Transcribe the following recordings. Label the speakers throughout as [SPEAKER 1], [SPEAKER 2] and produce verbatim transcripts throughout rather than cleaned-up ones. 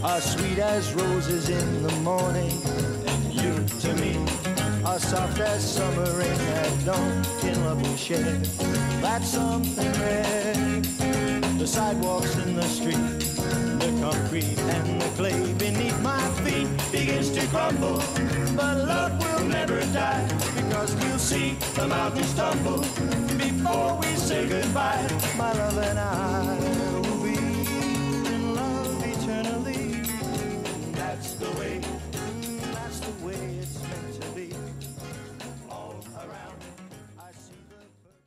[SPEAKER 1] are sweet as roses in the morning, and you to me are soft as summer rain at dawn. In love we share, that's something rare. The sidewalks in the street, the concrete and the clay beneath my feet begins to crumble, but love will never die, because we'll see the mountains tumble before we say goodbye. My love and I will be in love eternally. That's the way, that's the way it's meant to be. All around I see the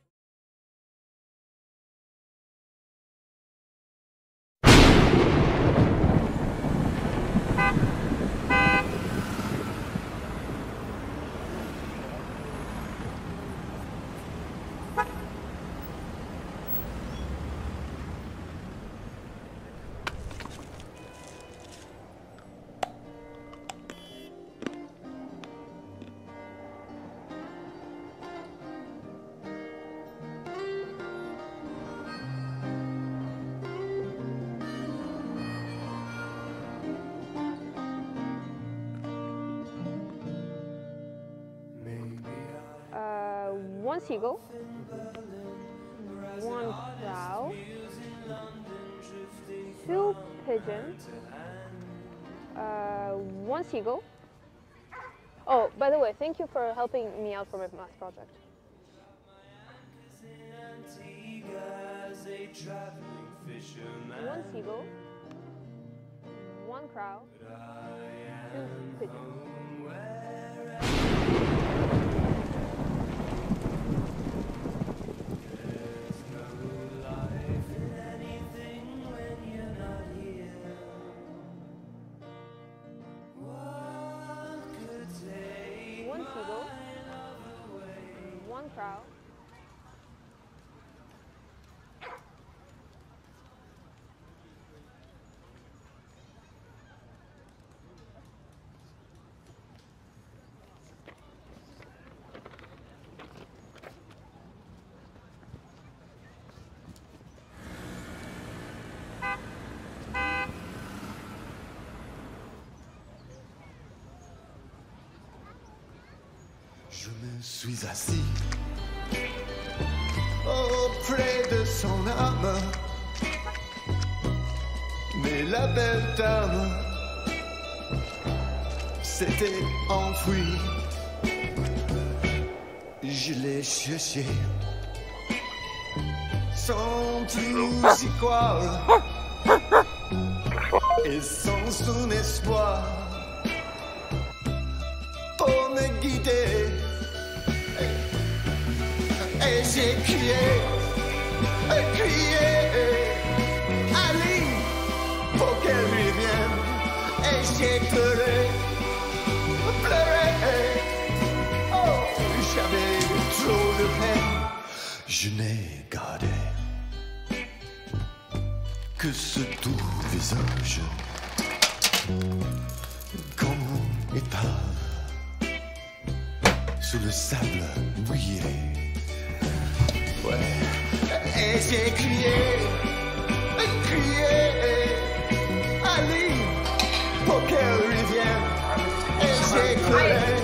[SPEAKER 2] one seagull, one crow, two pigeons, uh, one seagull. Oh, by the way, thank you for helping me out for my math project. One seagull, one crow, two pigeons. One seagull, one crow,
[SPEAKER 3] Je me suis assis auprès de son âme, mais la belle dame s'était enfuie. Je l'ai cherché sans plus y croire et sans son espoir pour me guider. Et j'ai crié, crié, Ali, pour qu'elle revienne. Et j'ai pleuré, pleuré. Oh, j'avais trop de peine. Je n'ai gardé que ce doux visage, comme une épave sous le sable mouillé. Ouais. Et j'ai crié, crié, Ali, pour qu'elle revienne. Et j'ai pleuré.